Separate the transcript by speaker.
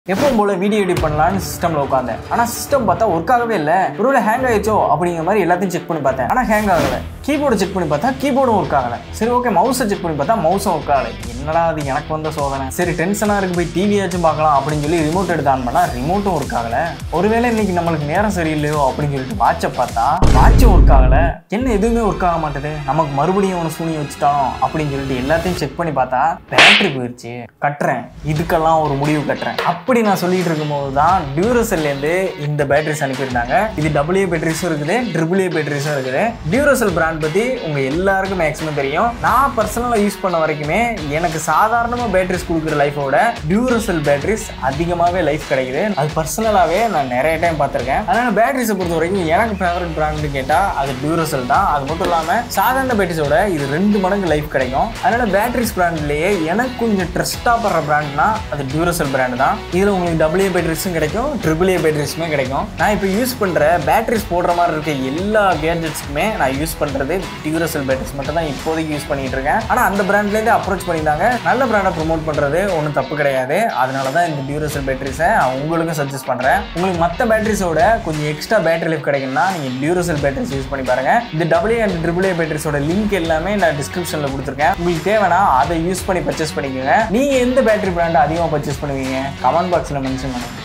Speaker 1: எப்பவும் போல video edit பண்ணலாம்னு சிஸ்டம்ல உட்கார்ந்தேன். ஆனா சிஸ்டம் பார்த்தா ஒர்க் ஆகவே இல்லை. ஒருவேளை ஹேங் ஆயிடுச்சோ அப்படிங்கிற மாதிரி எல்லாத்தையும் செக் பண்ணி பார்த்தேன். ஆனா ஹேங் ஆகல. கீபோர்டு செக் பண்ணி பார்த்தா கீபோர்டும் ஒர்க் ஆகல. சரி ஓகே, மவுஸை செக் பண்ணி பார்த்தா மவுஸும் ஒர்க் ஆகலை. என்னடா அது எனக்கு வந்த சோதனை. சரி டென்ஷனா இருக்கு, போய் டிவியாச்சும் பார்க்கலாம் அப்படின்னு சொல்லி ரிமோட் எடுத்து ஆன் பண்ணா ரிமோட்டும் ஒர்க் ஆகல. ஒருவேளை இன்னைக்கு நம்மளுக்கு நேரம் சரியில்லையோ அப்படின்னு சொல்லிட்டு வாட்சை பார்த்தா வாட்சும் ஒர்க் ஆகல. என்ன எதுவுமே ஒர்க் ஆக மாட்டேது, நமக்கு மறுபடியும் ஒன்று சூனி வச்சுட்டானோ அப்படின்னு சொல்லிட்டு எல்லாத்தையும் செக் பண்ணி பார்த்தா பேட்டரி போயிடுச்சு. கட்டுறேன், இதுக்கெல்லாம் ஒரு முடிவு கட்டுறேன் அப்படி நான் சொல்லிட்டு இருக்கும்போது தான் டியூரசெல்லேருந்து இந்த பேட்டரிஸ் அனுப்பியிருந்தாங்க. இது AA பேட்டரிஸும் இருக்குது, AAA பேட்டரிஸும் இருக்குது. டியூரசெல் பிராண்ட் பற்றி உங்கள் எல்லாருக்கும் மேக்ஸிமம் தெரியும். நான் பர்சனலாக யூஸ் பண்ண வரைக்குமே எனக்கு சாதாரணமாக பேட்டரிஸ் கொடுக்குற லைஃபோட டியூரசெல் பேட்டரிஸ் அதிகமாகவே லைஃப் கிடைக்குது. அது பர்சனலாகவே நான் நிறைய டைம் பார்த்துருக்கேன். அதனால் பேட்டரிஸை பொறுத்த வரைக்கும் எனக்கு ஃபேவரட் பிராண்டுன்னு கேட்டால் அது டியூரசெல் தான். அது மட்டும் இல்லாமல் சாதாரண பேட்டரிஸோட இது 2 மடங்கு லைஃப் கிடைக்கும். அதனால் பேட்டரிஸ் பிராண்ட்லேயே எனக்கு கொஞ்சம் ட்ரஸ்ட்டாக படுற பிராண்ட்னா அது டியூரசெல் பிராண்டு தான். இதில் உங்களுக்கு AA பேட்டரிஸும் கிடைக்கும், AAA பேட்டரிஸுமே கிடைக்கும். நான் இப்போ யூஸ் பண்ணுற பேட்டரிஸ் போடுற மாதிரி இருக்க எல்லா கேட்ஜெட்ஸ்க்குமே நான் யூஸ் பண்ணுறது டியூரசெல் பேட்டரிஸ் மட்டும் தான் இப்போதைக்கு யூஸ் பண்ணிட்டு இருக்கேன். ஆனால் அந்த பிராண்ட்லேருந்து அப்ரோச் பண்ணியிருந்தாங்க. நல்ல பிராண்டை ப்ரொமோட் பண்ணுறது ஒன்றும் தப்பு கிடையாது. அதனால தான் இந்த டியூரசெல் பேட்டரிஸை உங்களுக்கும் சஜஸ்ட் பண்ணுறேன். உங்களுக்கு மற்ற பேட்டரிஸோட கொஞ்சம் எக்ஸ்ட்ரா பேட்டரி லைஃப் கிடைக்குன்னா நீங்கள் டியூரசெல் பேட்டரிஸ் யூஸ் பண்ணி பாருங்கள். இந்த AA and AAA பேட்டரிஸோட லிங்க் எல்லாமே நான் டிஸ்கிரிப்ஷனில் கொடுத்துருக்கேன். உங்களுக்கு தேவைன்னா அதை யூஸ் பண்ணி பர்ச்சேஸ் பண்ணிக்கோங்க. நீங்கள் எந்த பேட்டரி பிராண்டை அதிகமாக பர்ச்சேஸ் பண்ணுவீங்க கமெண்ட் பாக்ஸில் மென்ஷன் பண்ணுங்க.